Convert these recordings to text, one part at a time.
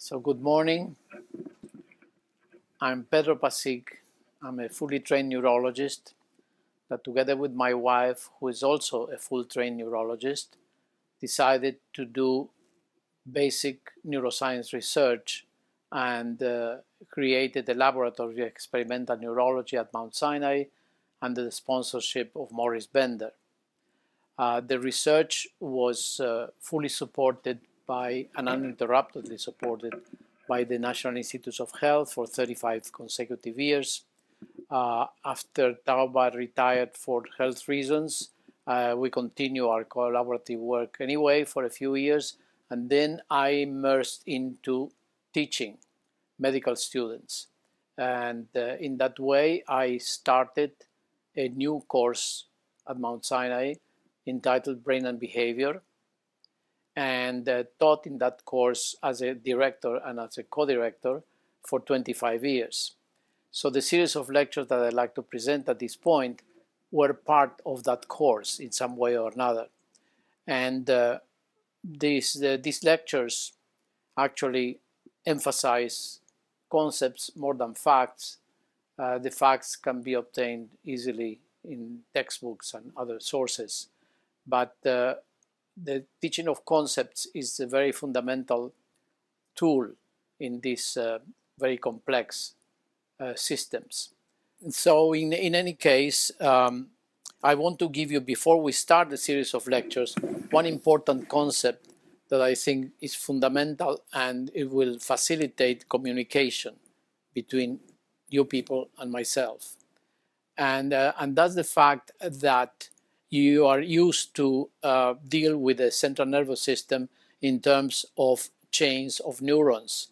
So good morning. I'm Pedro Pasic. I'm a fully trained neurologist that together with my wife, who is also a full trained neurologist, decided to do basic neuroscience research and created a laboratory of experimental neurology at Mount Sinai under the sponsorship of Maurice Bender. The research was fully supported by and uninterruptedly supported by the National Institutes of Health for 35 consecutive years. After Tauba retired for health reasons, we continue our collaborative work anyway for a few years, and then I immersed into teaching medical students. And in that way, I started a new course at Mount Sinai entitled Brain and Behavior, and taught in that course as a director and as a co-director for 25 years. So the series of lectures that I'd like to present at this point were part of that course in some way or another. And these lectures actually emphasize concepts more than facts. The facts can be obtained easily in textbooks and other sources, but the teaching of concepts is a very fundamental tool in these very complex systems. So in any case, I want to give you, before we start the series of lectures, one important concept that I think is fundamental, and it will facilitate communication between you people and myself. And that's the fact that you are used to deal with the central nervous system in terms of chains of neurons.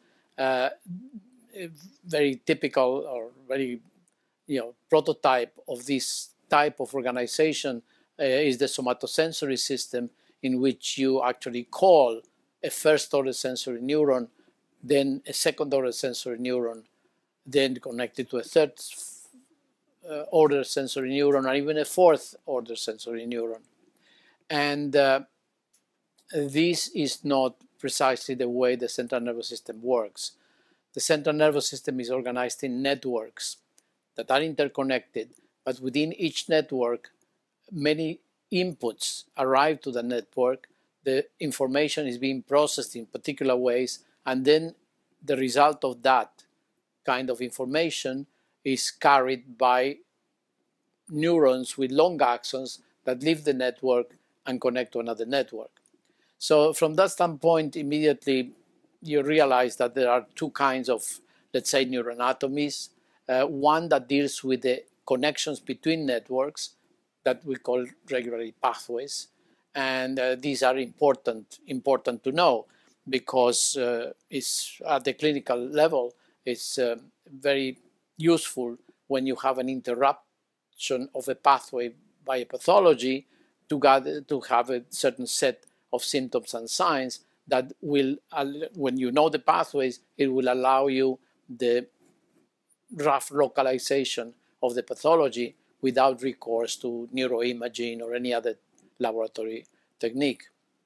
Very typical or very prototype of this type of organization is the somatosensory system, in which you actually call a first-order sensory neuron, then a second-order sensory neuron, then connected to a third-order sensory neuron, or even a fourth-order sensory neuron. And this is not precisely the way the central nervous system works. The central nervous system is organized in networks that are interconnected, but within each network, many inputs arrive to the network. The information is being processed in particular ways, and then the result of that kind of information is carried by neurons with long axons that leave the network and connect to another network. So from that standpoint, immediately you realize that there are two kinds of, let's say, neuroanatomies. One that deals with the connections between networks that we call regularly pathways. And these are important to know, because it's at the clinical level, it's very useful when you have an interruption of a pathway by a pathology to have a certain set of symptoms and signs that will, when you know the pathways, it will allow you the rough localization of the pathology without recourse to neuroimaging or any other laboratory technique.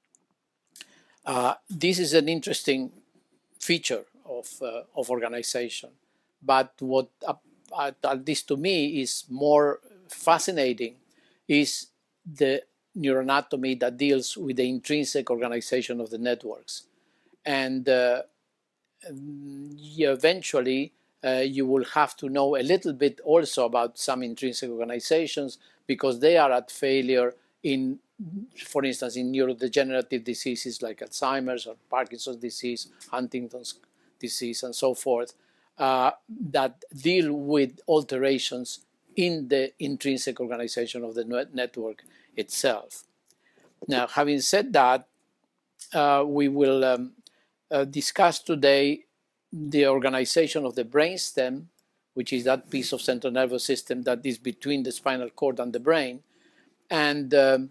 This is an interesting feature of organization, but what, at least to me, is more fascinating is the neuroanatomy that deals with the intrinsic organization of the networks. And eventually, you will have to know a little bit also about some intrinsic organizations, because they are at failure in, for instance, in neurodegenerative diseases like Alzheimer's or Parkinson's disease, Huntington's disease, and so forth, that deal with alterations in the intrinsic organization of the network itself. Now, having said that, we will discuss today the organization of the brainstem, which is that piece of central nervous system that is between the spinal cord and the brain, and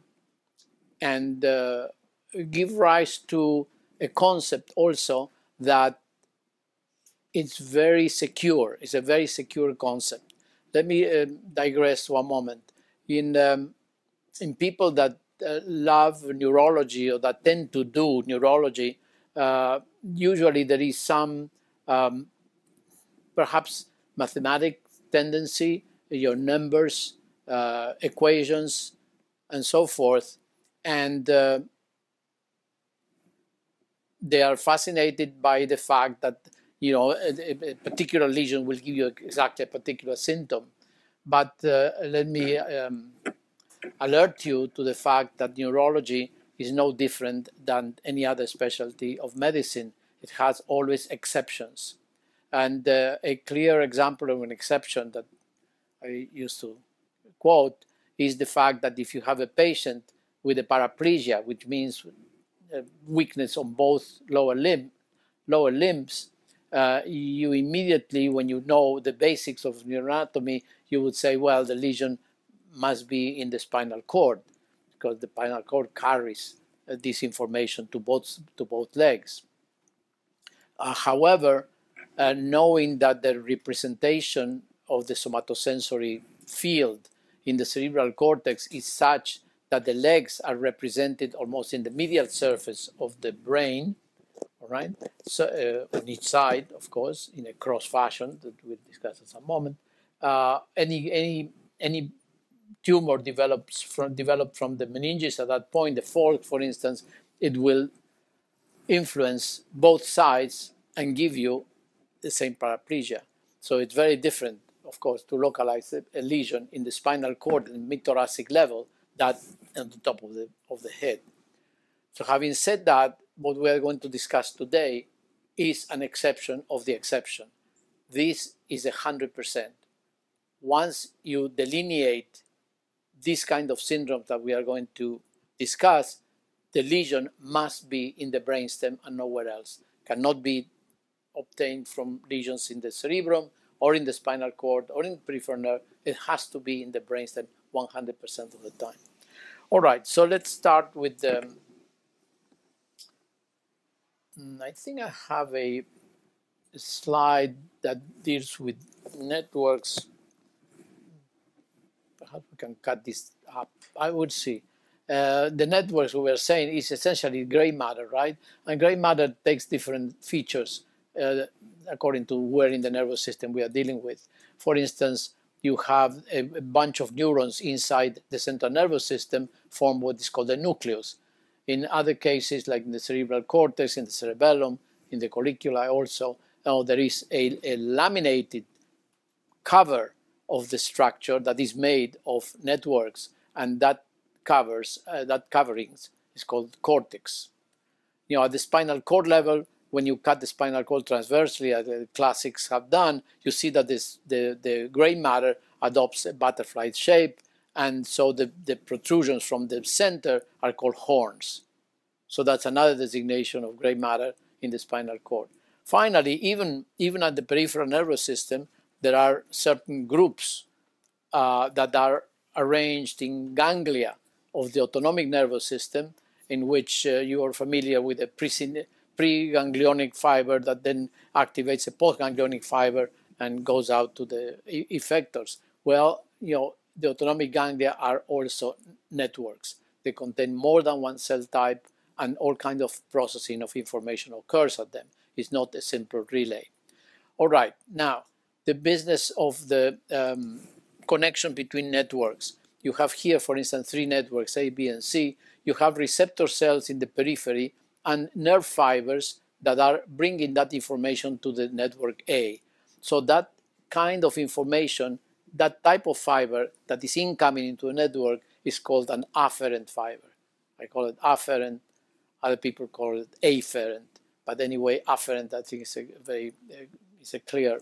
give rise to a concept also that it's very secure. It's a very secure concept. Let me digress one moment. In people that love neurology or that tend to do neurology, usually there is some perhaps mathematic tendency, your numbers, equations, and so forth, and they are fascinated by the fact that a particular lesion will give you exactly a particular symptom. But let me alert you to the fact that neurology is no different than any other specialty of medicine. It has always exceptions. And a clear example of an exception that I used to quote is the fact that if you have a patient with a paraplegia, which means weakness on both lower limbs, you immediately, when you know the basics of neuroanatomy, you would say, well, the lesion must be in the spinal cord, because the spinal cord carries this information to both legs. However, knowing that the representation of the somatosensory field in the cerebral cortex is such that the legs are represented almost in the medial surface of the brain, all right? So on each side, of course, in a cross fashion that we'll discuss in some moment. Any tumor developed from the meninges at that point, the fork, for instance, it will influence both sides and give you the same paraplegia. So it's very different, of course, to localize a lesion in the spinal cord and mid-thoracic level that on the top of the head. So having said that, what we are going to discuss today is an exception of the exception. This is 100%. Once you delineate this kind of syndrome that we are going to discuss, the lesion must be in the brainstem and nowhere else. Cannot be obtained from lesions in the cerebrum or in the spinal cord or in the peripheral nerve. It has to be in the brainstem 100% of the time. All right, so let's start with the... I think I have a slide that deals with networks. Perhaps we can cut this up. I would see. The networks we were saying is essentially gray matter, right? And gray matter takes different features according to where in the nervous system we are dealing with. For instance, you have a bunch of neurons inside the central nervous system form what is called the nucleus. In other cases, like in the cerebral cortex, in the cerebellum, in the colliculi also, there is a laminated cover of the structure that is made of networks, and that coverings is called cortex. At the spinal cord level, when you cut the spinal cord transversely, as the classics have done, you see that the gray matter adopts a butterfly shape, and so the protrusions from the center are called horns. So that's another designation of gray matter in the spinal cord. Finally, even at the peripheral nervous system, there are certain groups that are arranged in ganglia of the autonomic nervous system, in which you are familiar with a preganglionic fiber that then activates a postganglionic fiber and goes out to the effectors. Well, the autonomic ganglia are also networks. They contain more than one cell type, and all kinds of processing of information occurs at them. It's not a simple relay. All right, now, the business of the connection between networks. You have here, for instance, 3 networks, A, B, and C. You have receptor cells in the periphery and nerve fibers that are bringing that information to the network A. So that kind of information, that type of fiber that is incoming into a network is called an afferent fiber. I call it afferent. Other people call it afferent. But anyway, afferent, I think, is a clear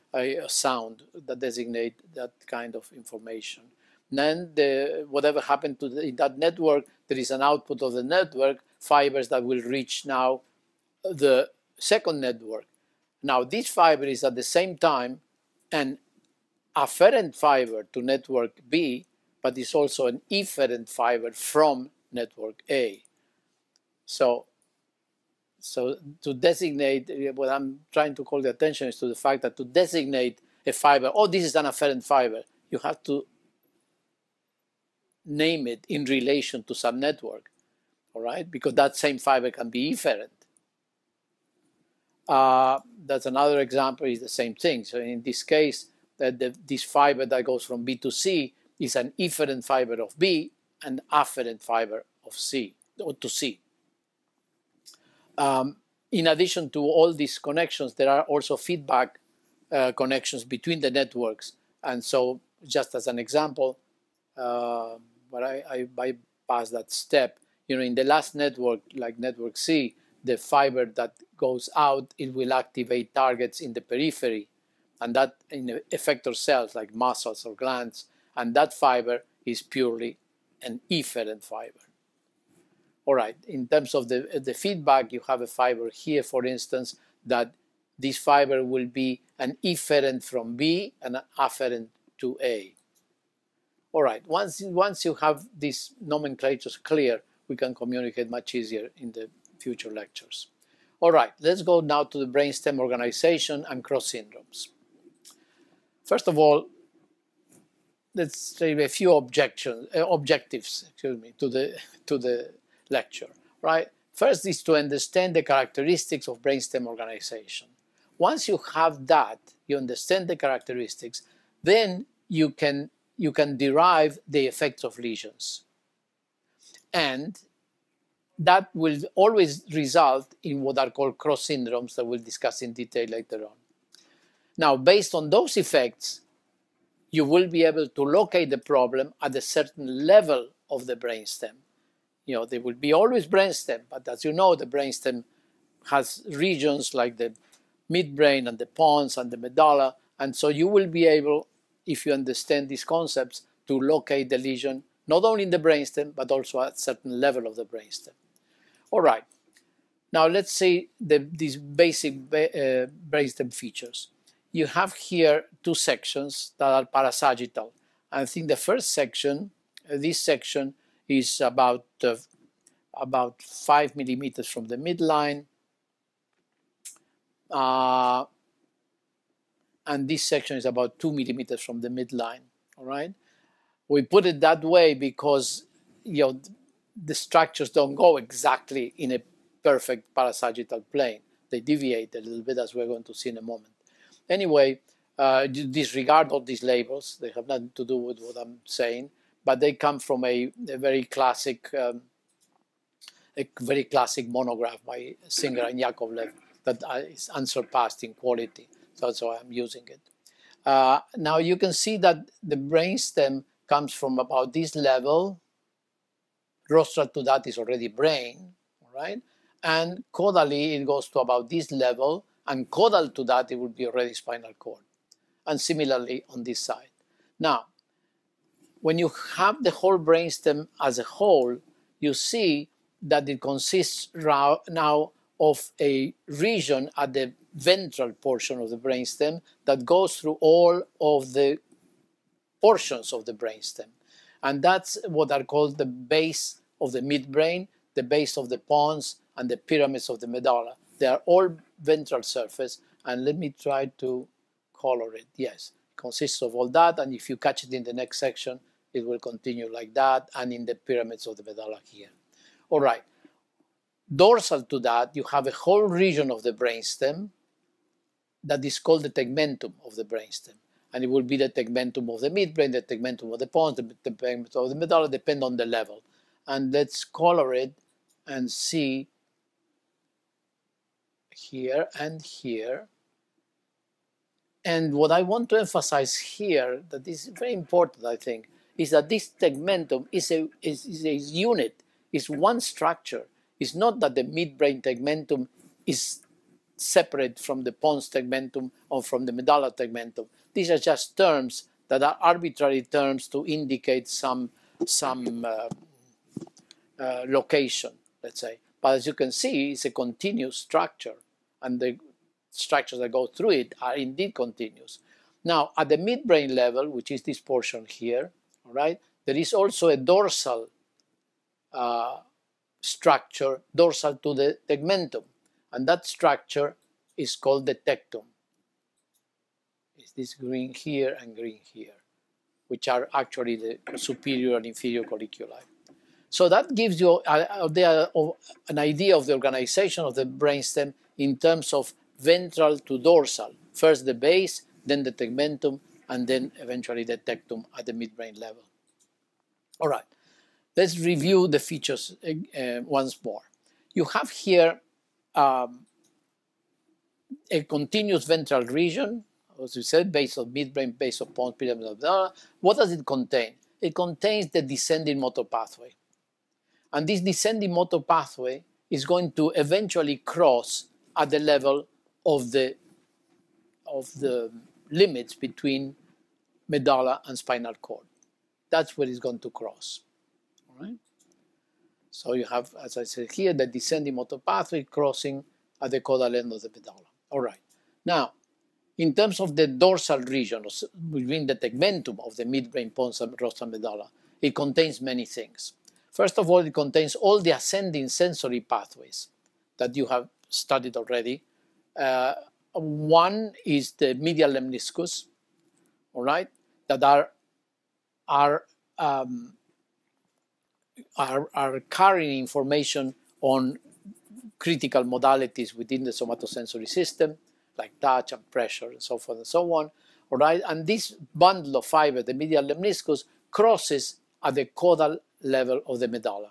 sound that designates that kind of information. And then whatever happened to in that network, there is an output of the network, fibers that will reach now the second network. Now, this fiber is at the same time an afferent fiber to network B, but is also an efferent fiber from network A. So to designate, what I'm trying to call the attention is to the fact that to designate a fiber, oh, this is an afferent fiber, you have to name it in relation to some network, all right? Because that same fiber can be efferent. That's another example, is the same thing. So in this case, this fiber that goes from B to C is an efferent fiber of B and afferent fiber of C, or to C. In addition to all these connections, there are also feedback connections between the networks. And so just as an example, but I bypass that step. In the last network, like network C, the fiber that goes out, it will activate targets in the periphery, and that in the effector cells like muscles or glands, and that fiber is purely an efferent fiber. All right, in terms of the feedback, you have a fiber here, for instance, that this fiber will be an efferent from B and an afferent to A. All right, once you have these nomenclatures clear, we can communicate much easier in the future lectures. All right, let's go now to the brainstem organization and cross syndromes. First of all, let's say a few objectives to the lecture, right? First is to understand the characteristics of brainstem organization. Once you have that, you understand the characteristics, then you can derive the effects of lesions. And that will always result in what are called cross syndromes that we'll discuss in detail later on. Now, based on those effects, you will be able to locate the problem at a certain level of the brainstem. There will be always brainstem, but as you know, the brainstem has regions like the midbrain and the pons and the medulla, and so you will be able, if you understand these concepts, to locate the lesion not only in the brainstem, but also at a certain level of the brainstem. All right, now let's see these basic brainstem features. You have here two sections that are parasagittal. I think the first section, this section, is about 5 millimeters from the midline. And this section is about 2 millimeters from the midline, all right? We put it that way because, the structures don't go exactly in a perfect parasagittal plane. They deviate a little bit, as we're going to see in a moment. Anyway, disregard all these labels. They have nothing to do with what I'm saying, but they come from a very classic monograph by Singer and Yakovlev that is unsurpassed in quality. So that's why I'm using it. Now you can see that the brainstem comes from about this level. Rostral to that is already brain, all right? And caudally, it goes to about this level, and caudal to that, it would be already spinal cord. And similarly on this side. Now, when you have the whole brainstem as a whole, you see that it consists now of a region at the ventral portion of the brainstem that goes through all of the portions of the brainstem. And that's what are called the base of the midbrain, the base of the pons, and the pyramids of the medulla. They are all ventral surface, and let me try to color it. Yes, it consists of all that, and if you catch it in the next section, it will continue like that, and in the pyramids of the medulla here. All right. Dorsal to that, you have a whole region of the brainstem that is called the tegmentum of the brainstem. And it will be the tegmentum of the midbrain, the tegmentum of the pons, the tegmentum of the medulla, depend on the level. And let's color it and see here and here. And what I want to emphasize here, that is very important, I think, is that this tegmentum is a unit, is one structure. It's not that the midbrain tegmentum is separate from the pons tegmentum or from the medulla tegmentum. These are just terms that are arbitrary terms to indicate some location, let's say. But as you can see, it's a continuous structure, and the structures that go through it are indeed continuous. Now, at the midbrain level, which is this portion here, all right, there is also a dorsal structure, dorsal to the tegmentum, and that structure is called the tectum. It's this green here and green here, which are actually the superior and inferior colliculi. So that gives you an idea of the organization of the brainstem in terms of ventral to dorsal. First the base, then the tegmentum, and then eventually the tectum at the midbrain level. All right, let's review the features once more. You have here a continuous ventral region, as we said, base of midbrain, base of pons, pyramid of blah. What does it contain? It contains the descending motor pathway. And this descending motor pathway is going to eventually cross at the level of the limits between medulla and spinal cord. That's where it's going to cross. All right? So you have, as I said here, the descending motor pathway crossing at the caudal end of the medulla. All right. Now, in terms of the dorsal region, between the tegmentum of the midbrain, pons, and rostral medulla, it contains many things. First of all, it contains all the ascending sensory pathways that you have studied already. One is the medial lemniscus, all right, that are carrying information on critical modalities within the somatosensory system, like touch and pressure and so forth and so on. All right, and this bundle of fiber, the medial lemniscus, crosses at the caudal level of the medulla.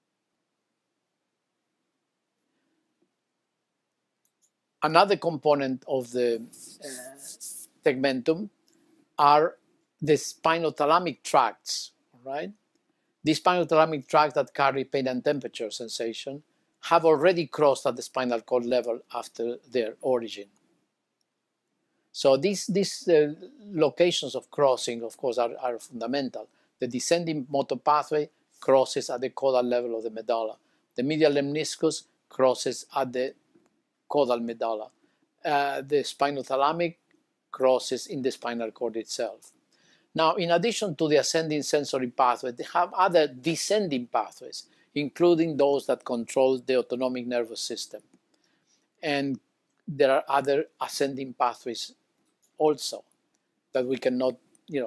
Another component of the tegmentum are the spinothalamic tracts, right? These spinothalamic tracts that carry pain and temperature sensation have already crossed at the spinal cord level after their origin. So these locations of crossing, of course, are fundamental. The descending motor pathway crosses at the caudal level of the medulla. The medial lemniscus crosses at the caudal medulla. The spinothalamic crosses in the spinal cord itself. Now, in addition to the ascending sensory pathway, they have other descending pathways, including those that control the autonomic nervous system. And there are other ascending pathways also that we cannot,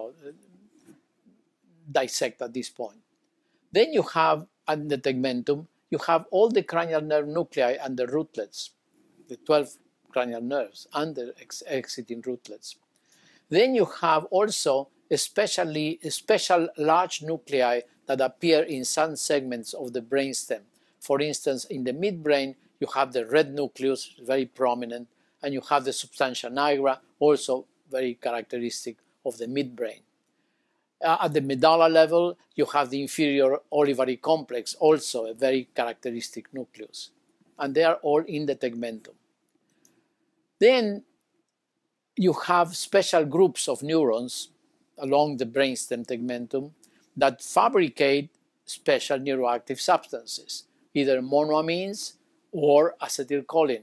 dissect at this point. Then you have, at the tegmentum, you have all the cranial nerve nuclei and the rootlets, the 12 cranial nerves and the exiting rootlets. Then you have also special large nuclei that appear in some segments of the brainstem. For instance, in the midbrain, you have the red nucleus, very prominent, and you have the substantia nigra, also very characteristic of the midbrain. At the medulla level, you have the inferior olivary complex, also a very characteristic nucleus. And they are all in the tegmentum. Then you have special groups of neurons along the brainstem tegmentum that fabricate special neuroactive substances, either monoamines or acetylcholine.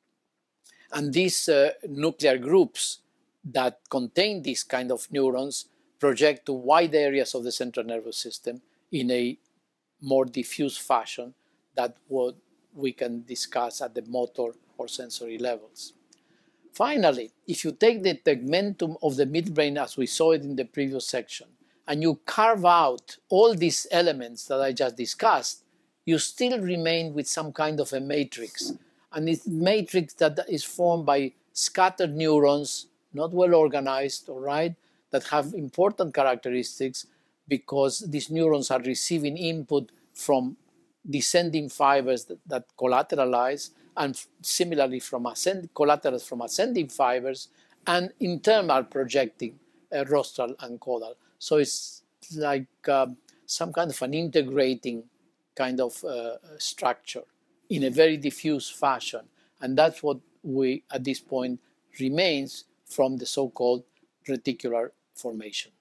And these nuclear groups that contain these kind of neurons project to wide areas of the central nervous system in a more diffuse fashion that what we can discuss at the motor or sensory levels. Finally, if you take the tegmentum of the midbrain as we saw it in the previous section, and you carve out all these elements that I just discussed, you still remain with some kind of a matrix. And it's a matrix that is formed by scattered neurons, not well organized, all right, that have important characteristics because these neurons are receiving input from descending fibers that collateralize, and similarly from collaterals from ascending fibers, and in turn are projecting rostral and caudal. So it's like some kind of an integrating kind of structure in a very diffuse fashion. And that's what we, at this point, remains from the so-called reticular formation.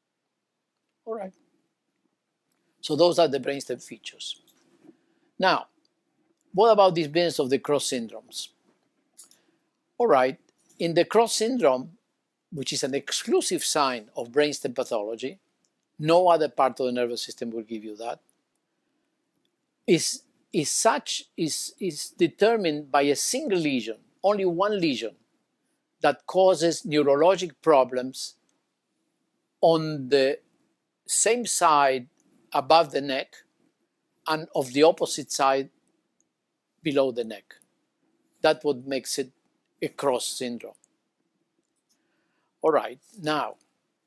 All right. So those are the brainstem features. Now, what about this business of the cross syndromes? All right, in the cross syndrome, which is an exclusive sign of brainstem pathology, no other part of the nervous system will give you that, is determined by a single lesion, only one lesion, that causes neurologic problems on the same side above the neck and of the opposite side below the neck. That's what makes it a cross syndrome. All right, now,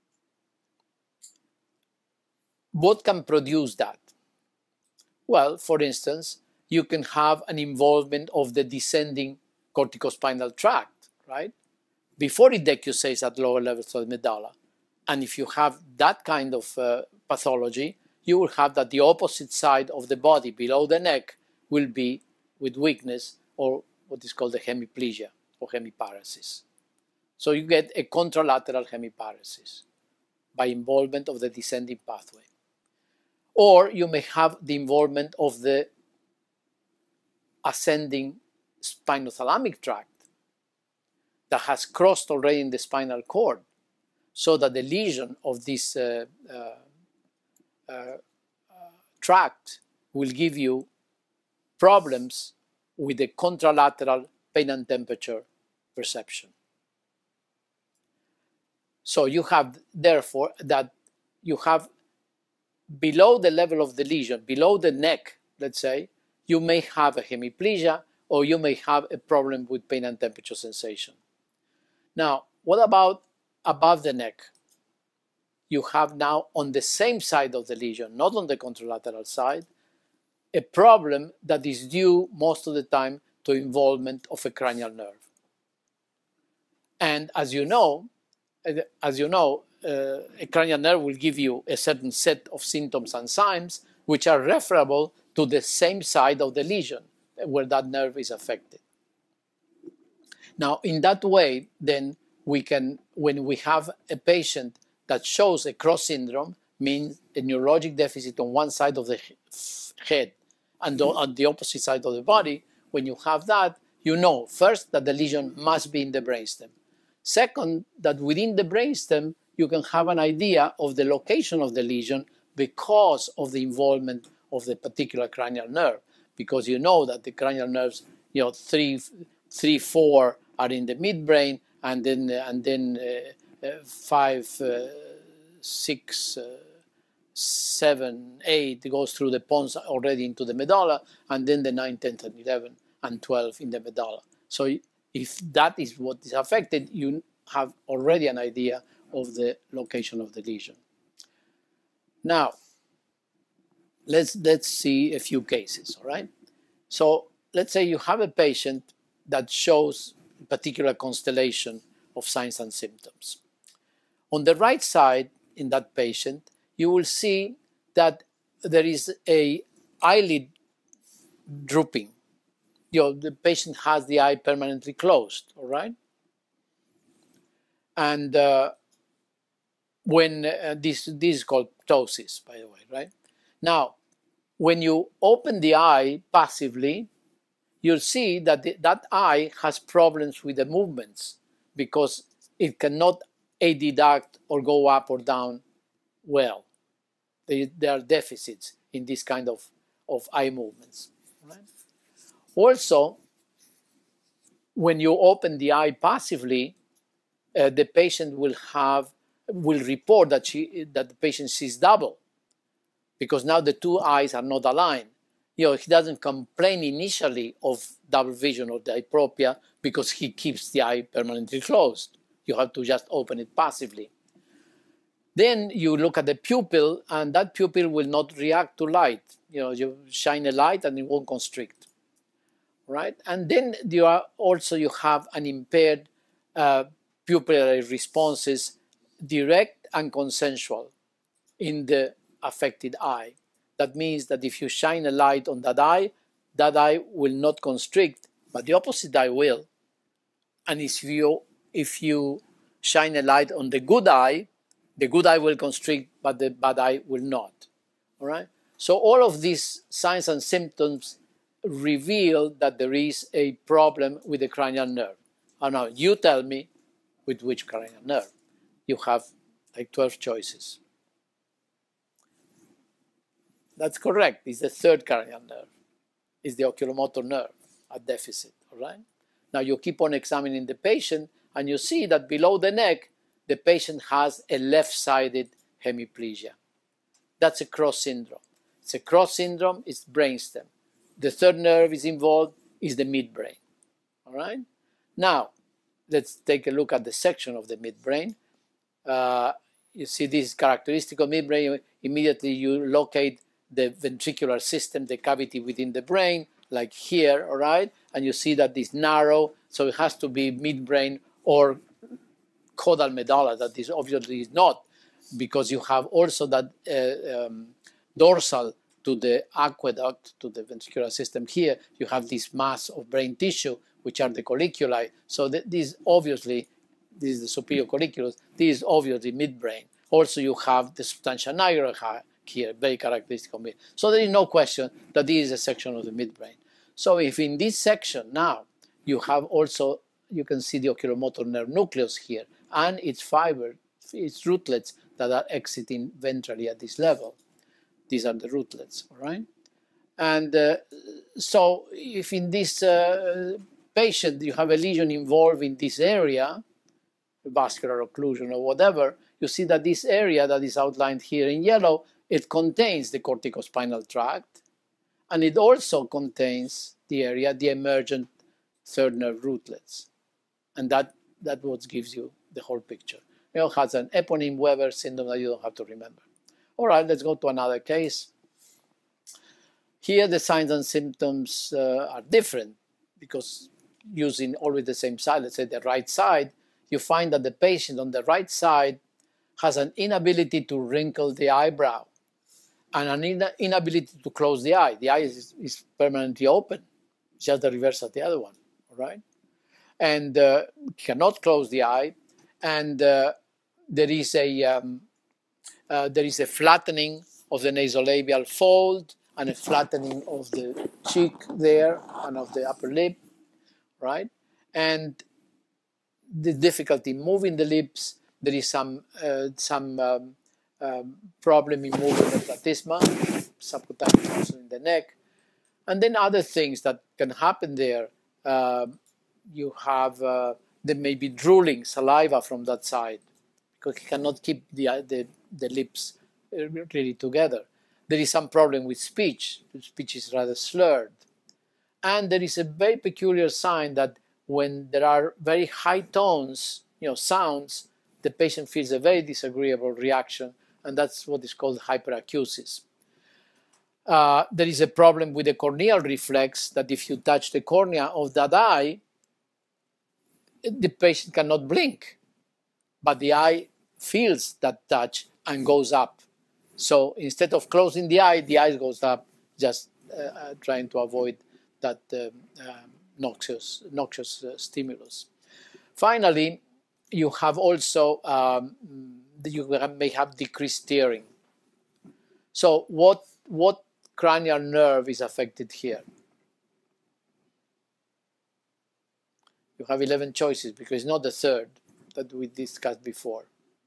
what can produce that? Well, for instance, you can have an involvement of the descending corticospinal tract, right? Before it decussates at lower levels of the medulla. And if you have that kind of pathology, you will have that the opposite side of the body, below the neck, will be with weakness, or what is called a hemiplegia or hemiparesis. So you get a contralateral hemiparesis by involvement of the descending pathway. Or you may have the involvement of the ascending spinothalamic tract that has crossed already in the spinal cord, so that the lesion of this tract will give you problems with the contralateral pain and temperature perception. So you have, therefore, that you have below the level of the lesion, below the neck, let's say, you may have a hemiplegia, or you may have a problem with pain and temperature sensation. Now, what about above the neck? You have now on the same side of the lesion, not on the contralateral side, a problem that is due most of the time to involvement of a cranial nerve. And as you know, a cranial nerve will give you a certain set of symptoms and signs which are referable to the same side of the lesion where that nerve is affected. Now, in that way, then we can, when we have a patient that shows a cross syndrome, means a neurologic deficit on one side of the head and on the opposite side of the body, when you have that, you know, first, that the lesion must be in the brainstem. Second, that within the brainstem, you can have an idea of the location of the lesion because of the involvement of the particular cranial nerve. Because you know that the cranial nerves, 3, 4 are in the midbrain, and then 5, 6, 7, 8 goes through the pons already into the medulla, and then the 9, 10, 11, and 12 in the medulla. So if that is what is affected, you have already an idea of the location of the lesion. Now, let's see a few cases, all right? So let's say you have a patient that shows a particular constellation of signs and symptoms. On the right side in that patient, you will see that there is an eyelid drooping. The patient has the eye permanently closed, all right? And when this is called ptosis, by the way, right? Now, when you open the eye passively, you'll see that that eye has problems with the movements because it cannot adduct or go up or down well. There are deficits in this kind of eye movements. Right? Also, when you open the eye passively, the patient will report that the patient sees double, because now the two eyes are not aligned. He doesn't complain initially of double vision or diplopia because he keeps the eye permanently closed. You have to just open it passively. Then you look at the pupil, and that pupil will not react to light. You shine a light and it won't constrict, right? And then you have an impaired pupillary responses, direct and consensual, in the affected eye. That means that if you shine a light on that eye will not constrict, but the opposite eye will. And if you shine a light on the good eye will constrict, but the bad eye will not. All right? So all of these signs and symptoms reveal that there is a problem with the cranial nerve. And now you tell me with which cranial nerve. You have like 12 choices. That's correct. It's the third cranial nerve. It's the oculomotor nerve at deficit, all right? Now you keep on examining the patient, and you see that below the neck, the patient has a left-sided hemiplegia. That's a cross syndrome. It's a cross syndrome, it's brainstem. The third nerve is involved, is the midbrain, all right? Now, let's take a look at the section of the midbrain. You see this characteristic of midbrain. Immediately you locate the ventricular system, the cavity within the brain, like here, all right? And you see that it's narrow, so it has to be midbrain or caudal medulla. That is obviously not, because you have also that dorsal to the aqueduct, to the ventricular system here, you have this mass of brain tissue, which are the colliculi. So this obviously, this is the superior colliculus, this is obviously midbrain. Also, you have the substantia nigra here, very characteristic of mid. So there is no question that this is a section of the midbrain. So if in this section now, you have also, you can see the oculomotor nerve nucleus here, and its fiber, its rootlets that are exiting ventrally at this level. These are the rootlets, all right? And so if in this patient you have a lesion involved in this area, vascular occlusion or whatever, you see that this area that is outlined here in yellow, it contains the corticospinal tract, and it also contains the area, the emergent third nerve rootlets. And that what gives you the whole picture. It has an eponym Weber syndrome that you don't have to remember. All right, let's go to another case. Here the signs and symptoms are different, because using always the same side, let's say the right side, you find that the patient on the right side has an inability to wrinkle the eyebrow and an inability to close the eye. The eye is permanently open, just the reverse of the other one, all right? And cannot close the eye, and there is a flattening of the nasolabial fold and a flattening of the cheek there and of the upper lip, right? And the difficulty moving the lips. There is some problem in moving the platysma, subcutaneous muscle in the neck, and then other things that can happen there. You have there may be drooling saliva from that side, because he cannot keep the lips really together. There is some problem with speech. The speech is rather slurred. And there is a very peculiar sign that when there are very high tones, sounds, the patient feels a very disagreeable reaction, and that's what is called hyperacusis. There is a problem with the corneal reflex, that if you touch the cornea of that eye, the patient cannot blink, but the eye feels that touch and goes up. So instead of closing the eye goes up, just trying to avoid that noxious stimulus. Finally, you have also, you may have decreased steering. So what cranial nerve is affected here? You have 11 choices, because it's not the third that we discussed before.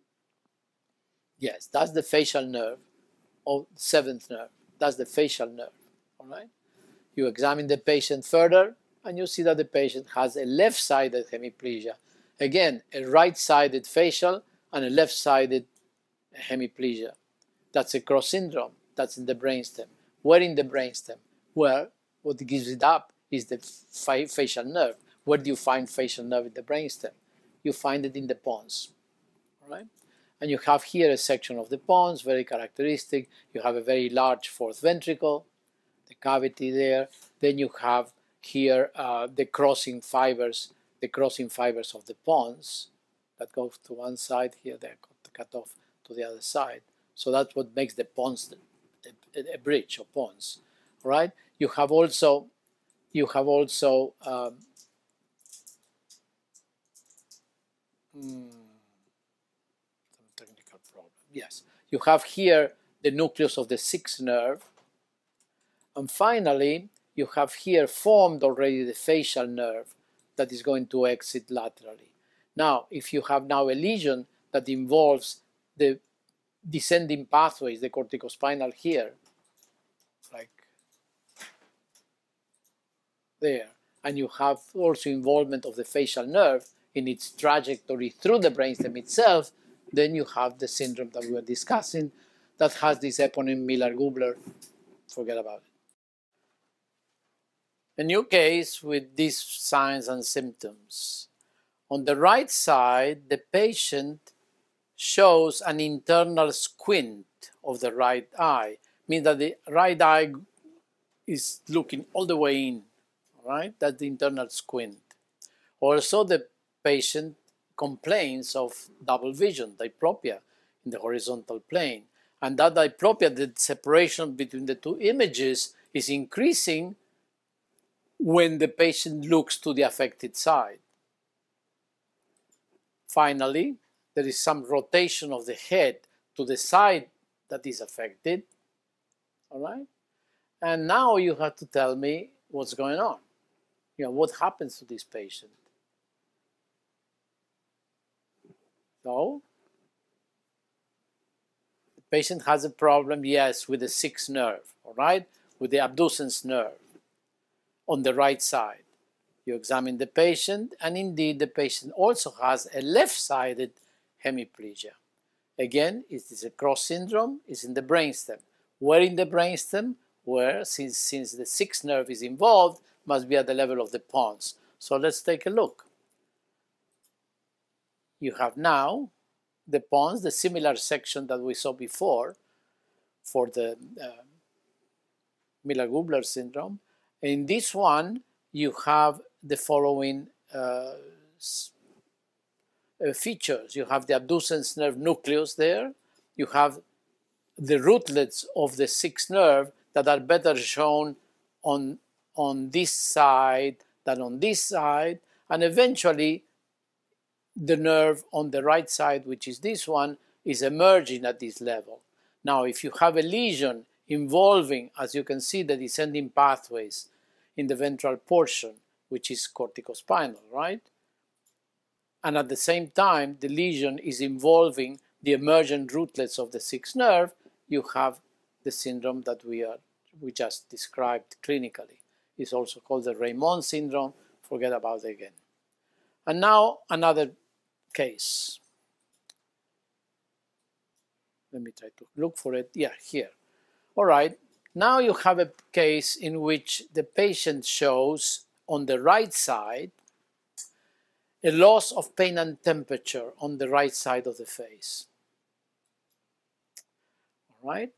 Yes, that's the facial nerve, or seventh nerve. That's the facial nerve, all right? You examine the patient further, and you see that the patient has a left-sided hemiplegia. Again, a right-sided facial and a left-sided hemiplegia. That's a cross syndrome. That's in the brainstem. Where in the brainstem? Well, what gives it up is the facial nerve. Where do you find facial nerve in the brainstem? You find it in the pons, all right? And you have here a section of the pons, very characteristic. You have a very large fourth ventricle, the cavity there. Then you have here the crossing fibers of the pons that go to one side. Here they're cut off to the other side. So that's what makes the pons a bridge of pons, all right? You have also some technical problem. Yes, you have here the nucleus of the sixth nerve, and finally you have here formed already the facial nerve that is going to exit laterally. Now, if you have now a lesion that involves the descending pathways, the corticospinal here, like there, and you have also involvement of the facial nerve in its trajectory through the brainstem itself, then you have the syndrome that we were discussing that has this eponym Miller-Gubler. Forget about it. A new case with these signs and symptoms. On the right side, the patient shows an internal squint of the right eye, means that the right eye is looking all the way in, right? That's the internal squint. Also, the patient complains of double vision, diplopia in the horizontal plane. And that diplopia, the separation between the two images, is increasing when the patient looks to the affected side. Finally, there is some rotation of the head to the side that is affected. All right? And now you have to tell me what's going on. What happens to this patient? So, the patient has a problem, yes, with the sixth nerve, all right? With the abducens nerve on the right side. You examine the patient, and indeed the patient also has a left-sided hemiplegia. Again, it is a cross syndrome, it's in the brainstem. Where in the brainstem? Where, since the sixth nerve is involved, must be at the level of the pons. So let's take a look. You have now the pons, the similar section that we saw before for the Miller-Gubler syndrome. In this one, you have the following features. You have the abducens nerve nucleus there. You have the rootlets of the sixth nerve that are better shown on this side than on this side. And eventually, the nerve on the right side, which is this one, is emerging at this level. Now, if you have a lesion involving, as you can see, the descending pathways in the ventral portion, which is corticospinal, right? And at the same time, the lesion is involving the emergent rootlets of the sixth nerve, you have the syndrome that we just described clinically. It's also called the Raymond syndrome. Forget about it again. And now another case. Let me try to look for it. Yeah, here. All right. Now you have a case in which the patient shows on the right side a loss of pain and temperature on the right side of the face. All right.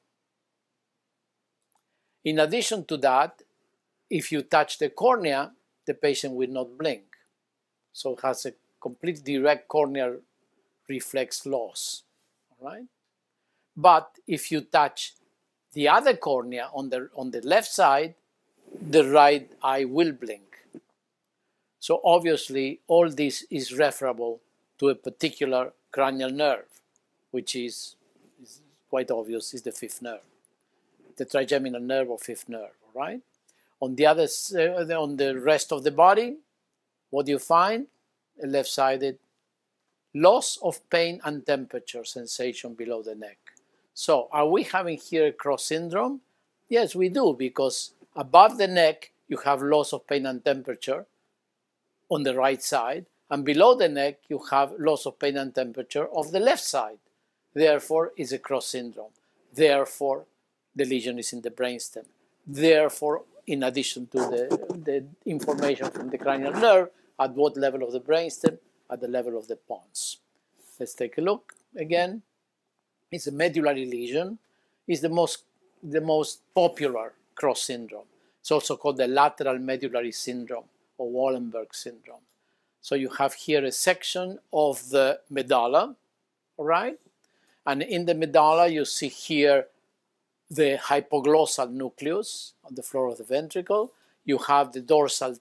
In addition to that, if you touch the cornea, the patient will not blink. So it has a complete direct corneal reflex loss. All right. But if you touch the other cornea on the left side, the right eye will blink. So obviously, all this is referable to a particular cranial nerve, which is quite obvious, is the fifth nerve, the trigeminal nerve or fifth nerve, right? On the rest of the body, what do you find? A left-sided loss of pain and temperature sensation below the neck. So are we having here a cross syndrome? Yes, we do, because above the neck, you have loss of pain and temperature on the right side, and below the neck, you have loss of pain and temperature of the left side. Therefore, it's a cross syndrome. Therefore, the lesion is in the brainstem. Therefore, in addition to the information from the cranial nerve, at what level of the brainstem? At the level of the pons. Let's take a look again. It's a medullary lesion. It's the most popular cross syndrome. It's also called the lateral medullary syndrome or Wallenberg syndrome. So you have here a section of the medulla, all right? And in the medulla, you see here the hypoglossal nucleus on the floor of the ventricle. You have the dorsal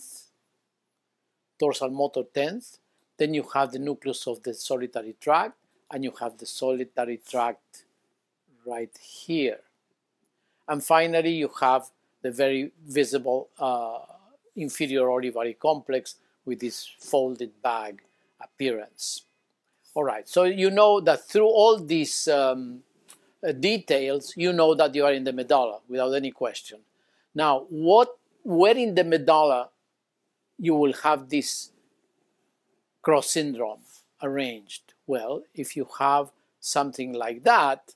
motor tenth. Then you have the nucleus of the solitary tract, and you have the solitary tract right here. And finally, you have the very visible inferior olivary complex with this folded bag appearance. All right, so you know that through all these details, you know that you are in the medulla without any question. Now, where in the medulla you will have this cross syndrome arranged? Well, if you have something like that,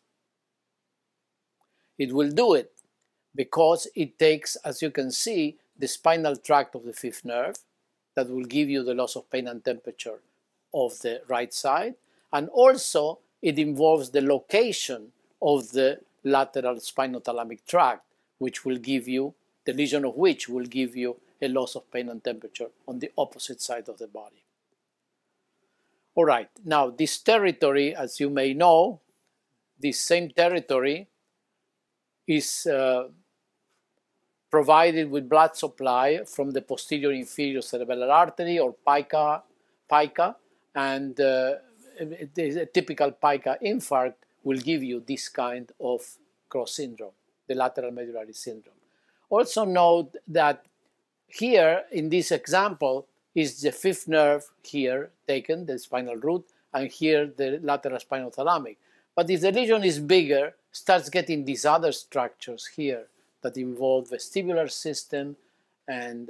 it will do it, because it takes, as you can see, the spinal tract of the fifth nerve, that will give you the loss of pain and temperature of the right side. And also it involves the location of the lateral spinothalamic tract, which will give you, the lesion of which will give you a loss of pain and temperature on the opposite side of the body. All right, now this territory, as you may know, this same territory is provided with blood supply from the posterior inferior cerebellar artery, or pica, and a typical pica infarct will give you this kind of cross syndrome, the lateral medullary syndrome. Also note that here in this example is the fifth nerve here taken, the spinal root, and here the lateral spinothalamic. But if the lesion is bigger, starts getting these other structures here that involve vestibular system and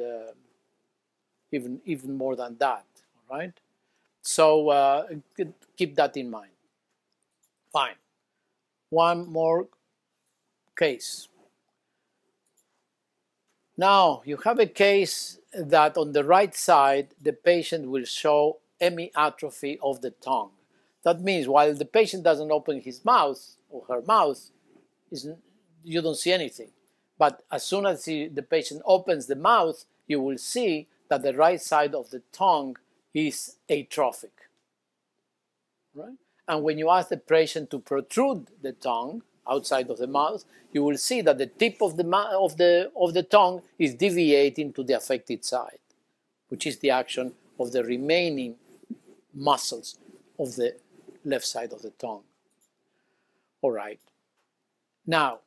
even more than that, all right? So keep that in mind. Fine. One more case. Now, you have a case that on the right side, the patient will show hemiatrophy of the tongue. That means while the patient doesn't open his mouth or her mouth, you don't see anything. But as soon as the patient opens the mouth, you will see that the right side of the tongue is atrophic. Right? And when you ask the patient to protrude the tongue outside of the mouth, you will see that the tip of the tongue is deviating to the affected side, which is the action of the remaining muscles of the left side of the tongue. All right. Now,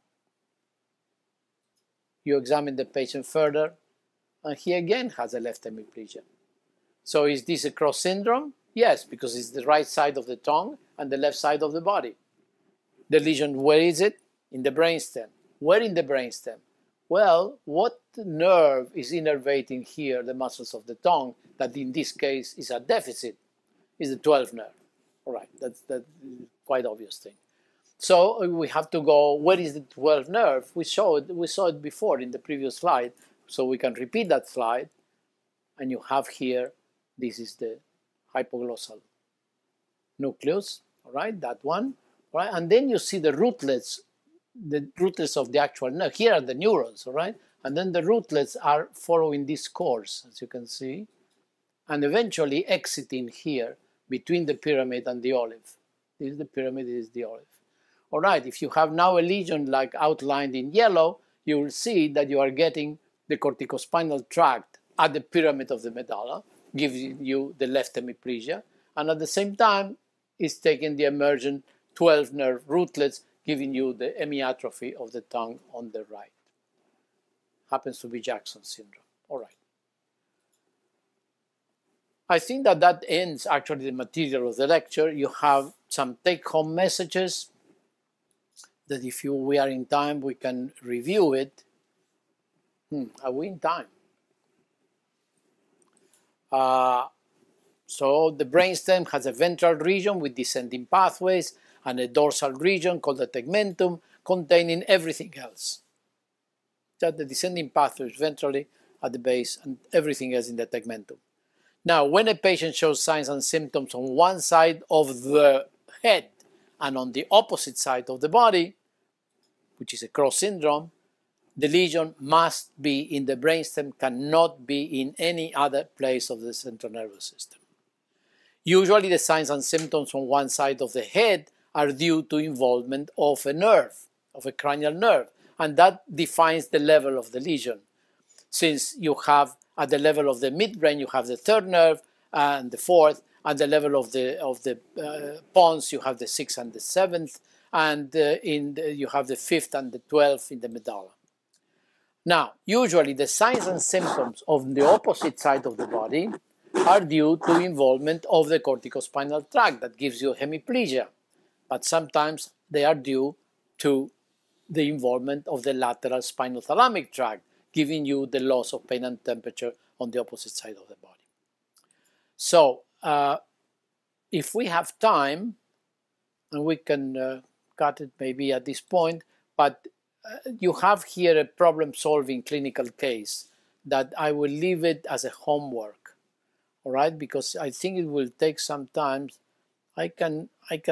you examine the patient further, and he again has a left hemiplegia. So is this a cross syndrome? Yes, because it's the right side of the tongue and the left side of the body. The lesion, where is it? In the brainstem. Where in the brainstem? Well, what nerve is innervating here the muscles of the tongue that in this case is a deficit? Is the 12th nerve. All right, that's quite obvious thing. So we have to go, where is the 12th nerve? We saw it before in the previous slide, so we can repeat that slide. And you have here, this is the hypoglossal nucleus, all right, that one. All right, and then you see the rootlets of the actual nerve. Here are the neurons, all right? And then the rootlets are following this course, as you can see, and eventually exiting here between the pyramid and the olive. This is the pyramid, this is the olive. All right, if you have now a lesion like outlined in yellow, you will see that you are getting the corticospinal tract at the pyramid of the medulla, giving you the left hemiplegia, and at the same time, it's taking the emergent 12 nerve rootlets, giving you the hemiatrophy of the tongue on the right. Happens to be Jackson syndrome. All right. I think that ends actually the material of the lecture. You have some take-home messages that if we are in time, we can review it. Are we in time? So the brainstem has a ventral region with descending pathways and a dorsal region called the tegmentum containing everything else. That the descending pathways ventrally at the base and everything else in the tegmentum. Now, when a patient shows signs and symptoms on one side of the head and on the opposite side of the body, which is a cross syndrome, the lesion must be in the brainstem, cannot be in any other place of the central nervous system. Usually the signs and symptoms on one side of the head are due to involvement of a nerve, of a cranial nerve, and that defines the level of the lesion. Since you have at the level of the midbrain, you have the third nerve and the fourth, at the level of the pons, you have the sixth and the seventh, and you have the fifth and the 12th in the medulla. Now, usually the signs and symptoms of the opposite side of the body are due to involvement of the corticospinal tract that gives you hemiplegia, but sometimes they are due to the involvement of the lateral spinothalamic tract, giving you the loss of pain and temperature on the opposite side of the body. So, if we have time, and we can cut it maybe at this point, but you have here a problem-solving clinical case that I will leave it as a homework. all right, because I think it will take some time. I can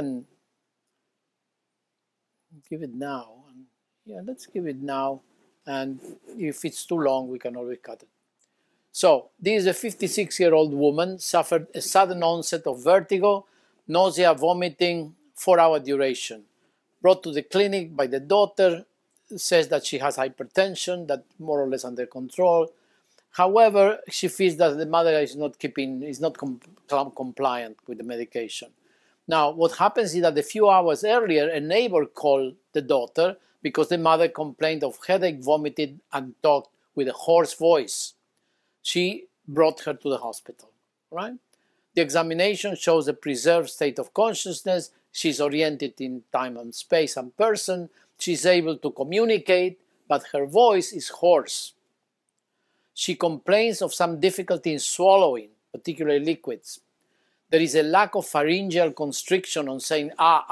give it now. Yeah, let's give it now, and if it's too long, we can always cut it. So this is a 56-year-old woman, suffered a sudden onset of vertigo, nausea, vomiting, 4-hour duration. Brought to the clinic by the daughter, says that she has hypertension, that more or less under control. However, she feels that the mother is not compliant with the medication. Now, what happens is that a few hours earlier, a neighbor called the daughter because the mother complained of headache, vomited, and talked with a hoarse voice. She brought her to the hospital, right? The examination shows a preserved state of consciousness. She's oriented in time and space and person. She's able to communicate, but her voice is hoarse. She complains of some difficulty in swallowing, particularly liquids. There is a lack of pharyngeal constriction on saying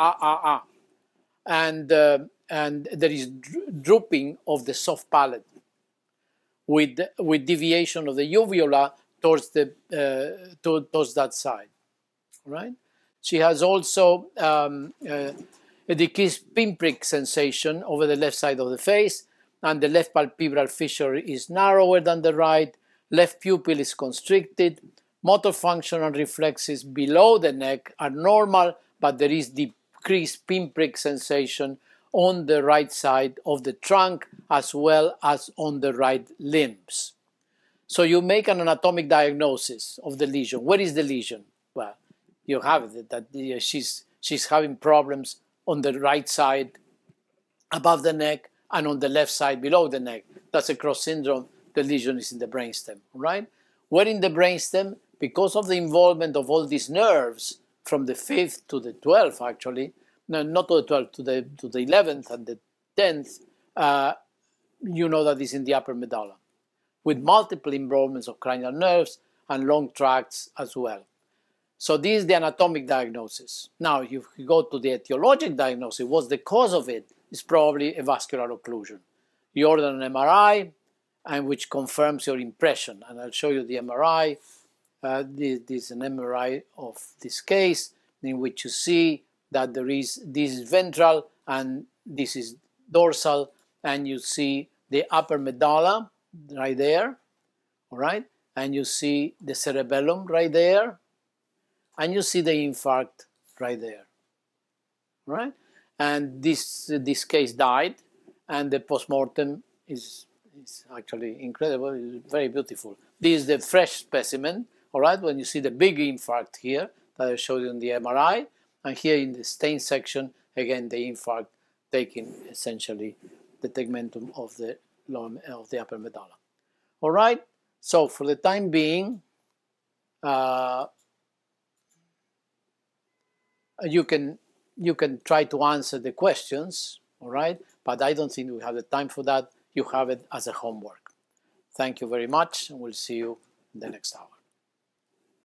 and there is drooping of the soft palate with deviation of the uvula towards that side, right? She has also a decreased pinprick sensation over the left side of the face, and the left palpebral fissure is narrower than the right. Left pupil is constricted. Motor function and reflexes below the neck are normal, but there is decreased pinprick sensation on the right side of the trunk as well as on the right limbs. So you make an anatomic diagnosis of the lesion. Where is the lesion? Well, you have it, that she's having problems on the right side above the neck and on the left side below the neck. That's a cross syndrome. The lesion is in the brainstem, right? Where in the brainstem? Because of the involvement of all these nerves from the 5th to the 12th, actually, no, not to the 12th, to the 11th and the 10th, you know that it's in the upper medulla, with multiple involvements of cranial nerves and long tracts as well. So this is the anatomic diagnosis. Now, if you go to the etiologic diagnosis, what's the cause of it? It's probably a vascular occlusion. You order an MRI, and which confirms your impression. And I'll show you the MRI. This is an MRI of this case, in which you see that this is ventral and this is dorsal, and you see the upper medulla right there, all right? And you see the cerebellum right there, and you see the infarct right there, right? And this case died, and the postmortem is actually incredible. It's very beautiful. This is the fresh specimen, all right? When you see the big infarct here that I showed you in the MRI, and here in the stain section, again, the infarct taking essentially the tegmentum of the upper medulla. All right? So for the time being, you can try to answer the questions, all right? But I don't think we have the time for that. You have it as a homework. Thank you very much, and we'll see you in the next hour.